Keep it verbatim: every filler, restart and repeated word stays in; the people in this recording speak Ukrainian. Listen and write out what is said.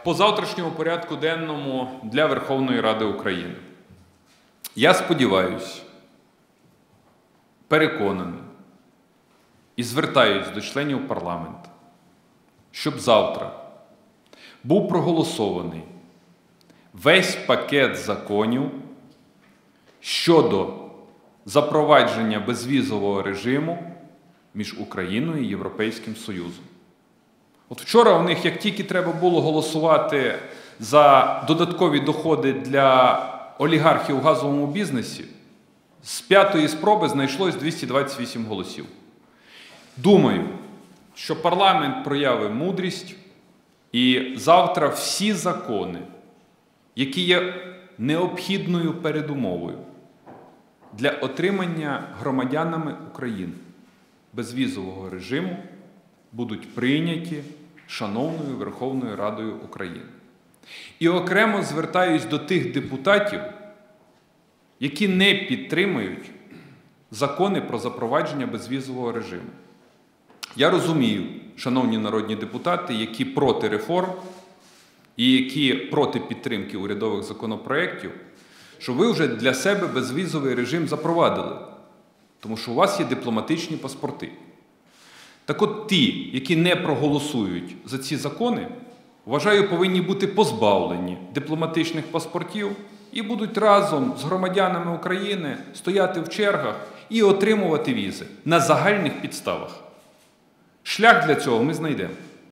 по завтрашньому порядку денному для Верховної Ради України. Я сподіваюся, переконаний і звертаюсь до членів парламенту, щоб завтра був проголосований весь пакет законів щодо запровадження безвізового режиму між Україною і Європейським Союзом. От вчора у них, як тільки треба було голосувати за додаткові доходи для олігархів у газовому бізнесі, з п'ятої спроби знайшлось двісті двадцять вісім голосів. Думаю, що парламент проявив мудрість, і завтра всі закони, які є необхідною передумовою для отримання громадянами України безвізового режиму, будуть прийняті шановною Верховною Радою України. І окремо звертаюсь до тих депутатів, які не підтримують закони про запровадження безвізового режиму. Я розумію, шановні народні депутати, які проти реформ і які проти підтримки урядових законопроєктів, що ви вже для себе безвізовий режим запровадили, тому що у вас є дипломатичні паспорти. Так от ті, які не проголосують за ці закони, вважаю, повинні бути позбавлені дипломатичних паспортів і будуть разом з громадянами України стояти в чергах і отримувати візи на загальних підставах. Шлях для цього ми знайдемо.